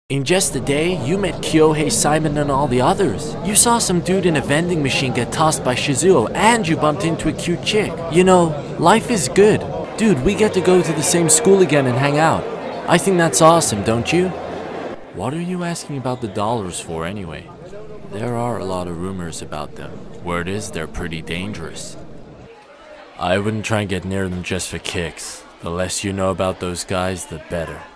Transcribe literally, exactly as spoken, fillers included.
In just a day, you met Kyohei, Simon, and all the others. You saw some dude in a vending machine get tossed by Shizuo, and you bumped into a cute chick. You know, life is good. Dude, we get to go to the same school again and hang out. I think that's awesome, don't you? What are you asking about the dollars for anyway? There are a lot of rumors about them. Word is, they're pretty dangerous. I wouldn't try and get near them just for kicks. The less you know about those guys, the better.